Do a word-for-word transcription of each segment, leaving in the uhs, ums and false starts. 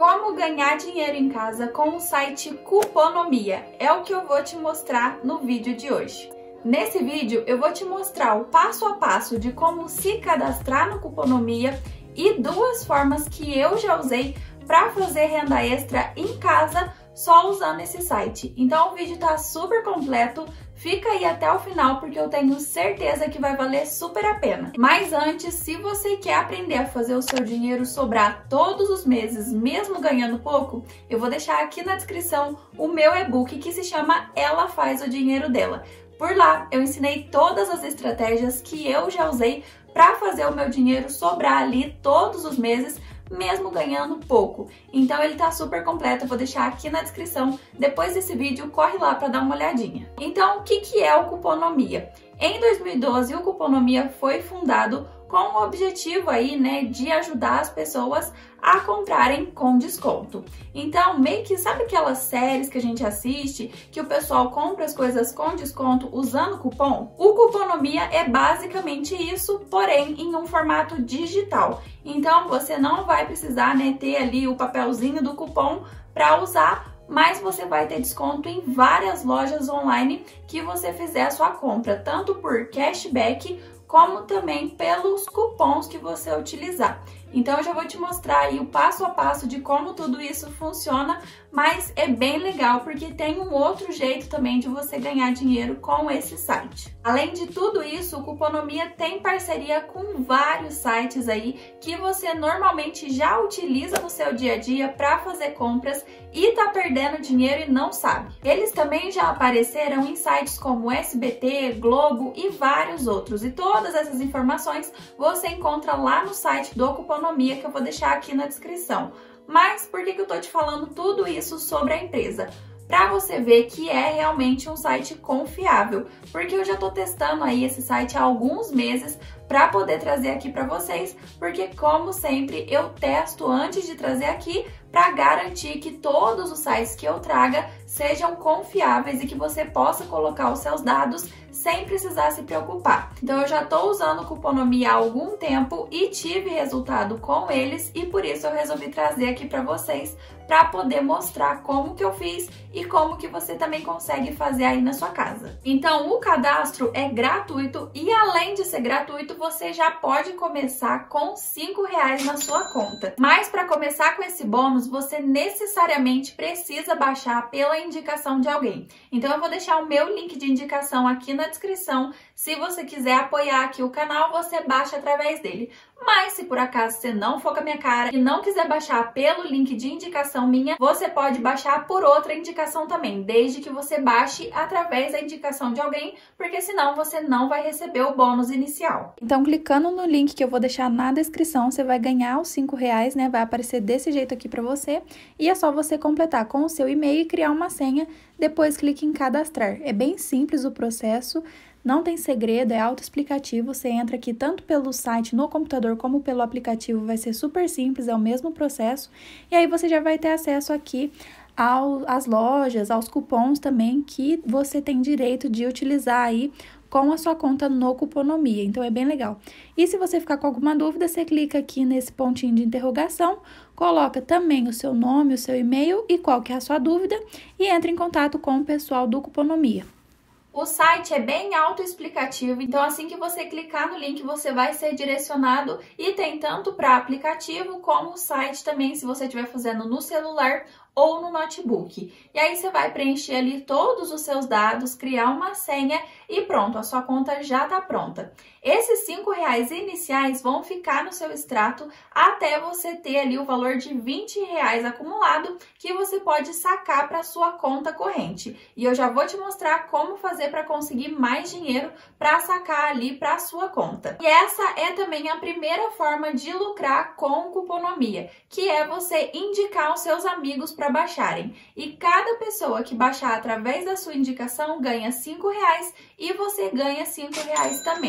Como ganhar dinheiro em casa com o site Cuponomia é o que eu vou te mostrar no vídeo de hoje. Nesse vídeo eu vou te mostrar o passo a passo de como se cadastrar no Cuponomia e duas formas que eu já usei para fazer renda extra em casa só usando esse site. Então o vídeo tá super completo, fica aí até o final porque eu tenho certeza que vai valer super a pena. Mas antes, se você quer aprender a fazer o seu dinheiro sobrar todos os meses, mesmo ganhando pouco, eu vou deixar aqui na descrição o meu e-book que se chama Ela Faz o Dinheiro Dela. Por lá eu ensinei todas as estratégias que eu já usei para fazer o meu dinheiro sobrar ali todos os meses, mesmo ganhando pouco. Então ele tá super completo, eu vou deixar aqui na descrição. Depois desse vídeo, corre lá para dar uma olhadinha. Então, o que que é o Cuponomia? Em dois mil e doze, o Cuponomia foi fundado com o objetivo aí, né, de ajudar as pessoas a comprarem com desconto. Então, meio que sabe aquelas séries que a gente assiste, que o pessoal compra as coisas com desconto usando cupom? O Cuponomia é basicamente isso, porém em um formato digital. Então, você não vai precisar, né, ter ali o papelzinho do cupom para usar, mas você vai ter desconto em várias lojas online que você fizer a sua compra, tanto por cashback como também pelos cupons que você utilizar. Então eu já vou te mostrar aí o passo a passo de como tudo isso funciona, mas é bem legal porque tem um outro jeito também de você ganhar dinheiro com esse site. Além de tudo isso, o Cuponomia tem parceria com vários sites aí que você normalmente já utiliza no seu dia a dia para fazer compras e tá perdendo dinheiro e não sabe. Eles também já apareceram em sites como S B T, Globo e vários outros. E todas essas informações você encontra lá no site do Cuponomia, que eu vou deixar aqui na descrição. Mas por que que eu tô te falando tudo isso sobre a empresa? Para você ver que é realmente um site confiável, porque eu já tô testando aí esse site há alguns meses para poder trazer aqui para vocês, porque como sempre eu testo antes de trazer aqui para garantir que todos os sites que eu traga sejam confiáveis e que você possa colocar os seus dados sem precisar se preocupar. Então eu já estou usando o Cuponomia há algum tempo e tive resultado com eles e por isso eu resolvi trazer aqui para vocês para poder mostrar como que eu fiz e como que você também consegue fazer aí na sua casa. Então o cadastro é gratuito e além de ser gratuito, você já pode começar com cinco reais na sua conta. Mas para começar com esse bônus, você necessariamente precisa baixar pela indicação de alguém. Então eu vou deixar o meu link de indicação aqui na descrição. Se você quiser apoiar aqui o canal, você baixa através dele. Mas se por acaso você não for com a minha cara e não quiser baixar pelo link de indicação minha, você pode baixar por outra indicação também, desde que você baixe através da indicação de alguém, porque senão você não vai receber o bônus inicial. Então, clicando no link que eu vou deixar na descrição, você vai ganhar os cinco reais, né? Vai aparecer desse jeito aqui para você e é só você completar com o seu e-mail e criar uma senha, depois clique em cadastrar. É bem simples o processo. Não tem segredo, é autoexplicativo, você entra aqui tanto pelo site no computador como pelo aplicativo, vai ser super simples, é o mesmo processo. E aí você já vai ter acesso aqui ao, às lojas, aos cupons também que você tem direito de utilizar aí com a sua conta no Cuponomia, então é bem legal. E se você ficar com alguma dúvida, você clica aqui nesse pontinho de interrogação, coloca também o seu nome, o seu e-mail e qual que é a sua dúvida e entra em contato com o pessoal do Cuponomia. O site é bem autoexplicativo, então assim que você clicar no link, você vai ser direcionado e tem tanto para aplicativo como o site também, se você estiver fazendo no celular ou no notebook. E aí você vai preencher ali todos os seus dados, criar uma senha e pronto, a sua conta já tá pronta. Esses cinco reais iniciais vão ficar no seu extrato até você ter ali o valor de vinte reais acumulado que você pode sacar para sua conta corrente. E eu já vou te mostrar como fazer para conseguir mais dinheiro para sacar ali para sua conta. E essa é também a primeira forma de lucrar com o Cuponomia, que é você indicar os seus amigos para baixarem. E cada pessoa que baixar através da sua indicação ganha cinco reais e você ganha cinco reais também.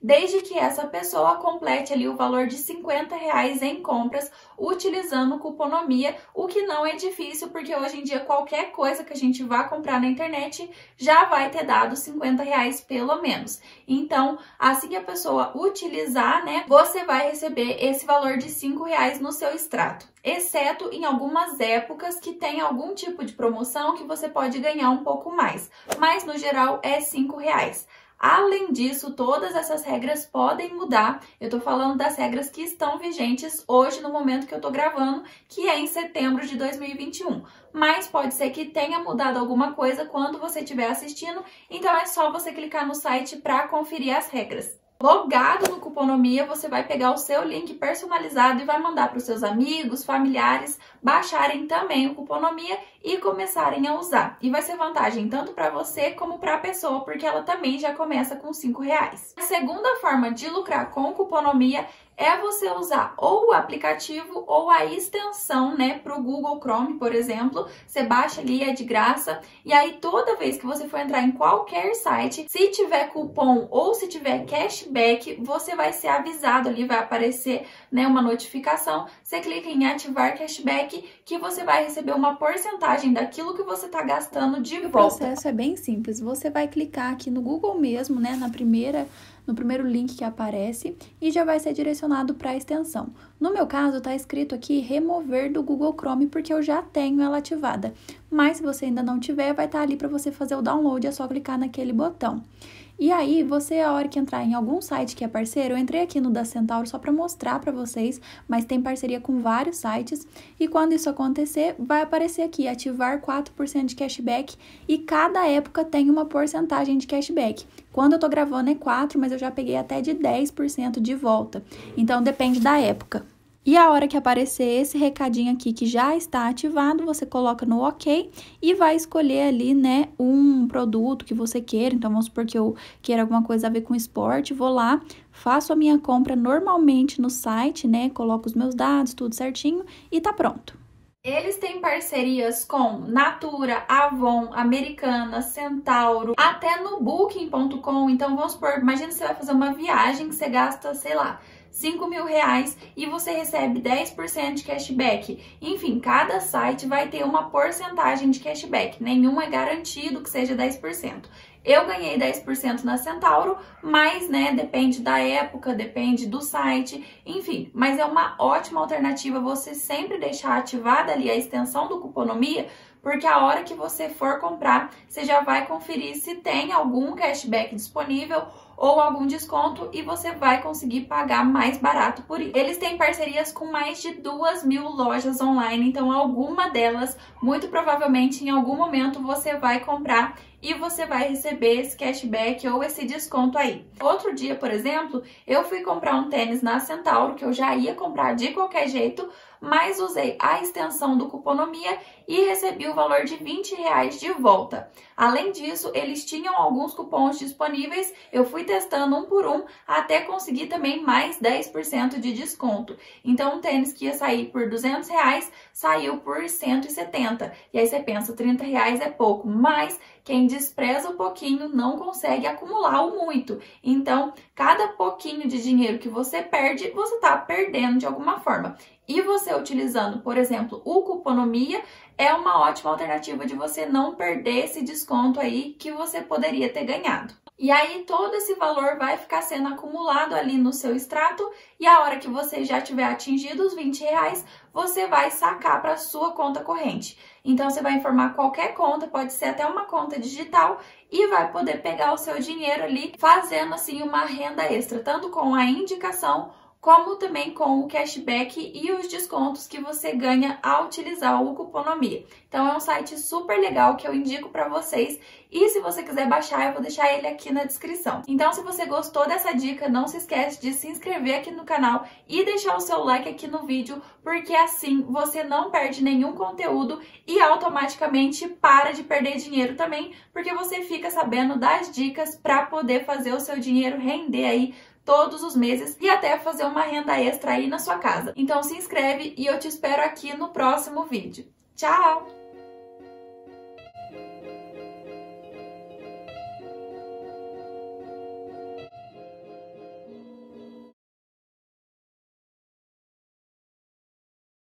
desde que essa pessoa complete ali o valor de cinquenta reais em compras utilizando o Cuponomia, o que não é difícil, porque hoje em dia qualquer coisa que a gente vá comprar na internet já vai ter dado cinquenta reais pelo menos. Então, assim que a pessoa utilizar, né, você vai receber esse valor de cinco reais no seu extrato, exceto em algumas épocas que tem algum tipo de promoção que você pode ganhar um pouco mais, mas no geral é cinco reais. Além disso, todas essas regras podem mudar. Eu tô falando das regras que estão vigentes hoje, no momento que eu tô gravando, que é em setembro de dois mil e vinte e um. Mas pode ser que tenha mudado alguma coisa quando você estiver assistindo, então é só você clicar no site para conferir as regras. Logado no Cuponomia, você vai pegar o seu link personalizado e vai mandar para os seus amigos, familiares baixarem também o Cuponomia e começarem a usar. E vai ser vantagem tanto para você como para a pessoa, porque ela também já começa com cinco reais. A segunda forma de lucrar com o Cuponomia é você usar ou o aplicativo ou a extensão, né, para o Google Chrome, por exemplo. Você baixa ali, é de graça, e aí toda vez que você for entrar em qualquer site, se tiver cupom ou se tiver cashback, você vai ser avisado ali, vai aparecer, né, uma notificação. Você clica em ativar cashback, que você vai receber uma porcentagem daquilo que você está gastando de volta. O processo é bem simples. Você vai clicar aqui no Google mesmo, né, na primeira no primeiro link que aparece e já vai ser direcionado para a extensão. No meu caso, tá escrito aqui remover do Google Chrome, porque eu já tenho ela ativada. Mas se você ainda não tiver, vai estar ali para você fazer o download, é só clicar naquele botão. E aí, você, a hora que entrar em algum site que é parceiro, eu entrei aqui no da Centauro só para mostrar para vocês, mas tem parceria com vários sites, e quando isso acontecer, vai aparecer aqui, ativar quatro por cento de cashback, e cada época tem uma porcentagem de cashback. Quando eu tô gravando é quatro, mas eu já peguei até de dez por cento de volta, então depende da época. E a hora que aparecer esse recadinho aqui que já está ativado, você coloca no OK e vai escolher ali, né, um produto que você queira. Então, vamos supor que eu queira alguma coisa a ver com esporte, vou lá, faço a minha compra normalmente no site, né, coloco os meus dados, tudo certinho e tá pronto. Eles têm parcerias com Natura, Avon, Americana, Centauro, até no booking ponto com. Então, vamos supor, imagina que você vai fazer uma viagem que você gasta, sei lá, cinco mil reais e você recebe dez por cento de cashback. Enfim, cada site vai ter uma porcentagem de cashback. Nenhum é garantido que seja dez por cento. Eu ganhei dez por cento na Centauro, mas, né, depende da época, depende do site, enfim. Mas é uma ótima alternativa você sempre deixar ativada ali a extensão do Cuponomia, porque a hora que você for comprar, você já vai conferir se tem algum cashback disponível ou algum desconto e você vai conseguir pagar mais barato por isso. Eles têm parcerias com mais de duas mil lojas online, então alguma delas, muito provavelmente em algum momento você vai comprar e você vai receber esse cashback ou esse desconto aí. Outro dia, por exemplo, eu fui comprar um tênis na Centauro, que eu já ia comprar de qualquer jeito, mas usei a extensão do Cuponomia e recebi o valor de vinte reais de volta. Além disso, eles tinham alguns cupons disponíveis, eu fui testando um por um até conseguir também mais dez por cento de desconto. Então, um tênis que ia sair por duzentos reais saiu por cento e setenta. E aí você pensa, trinta reais é pouco, mas quem despreza um pouquinho não consegue acumular o muito. Então, cada pouquinho de dinheiro que você perde, você está perdendo de alguma forma. E você utilizando, por exemplo, o Cuponomia, é uma ótima alternativa de você não perder esse desconto aí que você poderia ter ganhado. E aí todo esse valor vai ficar sendo acumulado ali no seu extrato e a hora que você já tiver atingido os vinte reais, você vai sacar para a sua conta corrente. Então você vai informar qualquer conta, pode ser até uma conta digital, e vai poder pegar o seu dinheiro ali fazendo assim uma renda extra, tanto com a indicação como também com o cashback e os descontos que você ganha ao utilizar o Cuponomia. Então é um site super legal que eu indico para vocês, e se você quiser baixar eu vou deixar ele aqui na descrição. Então se você gostou dessa dica, não se esquece de se inscrever aqui no canal e deixar o seu like aqui no vídeo, porque assim você não perde nenhum conteúdo e automaticamente para de perder dinheiro também, porque você fica sabendo das dicas para poder fazer o seu dinheiro render aí todos os meses e até fazer uma renda extra aí na sua casa. Então se inscreve e eu te espero aqui no próximo vídeo. Tchau!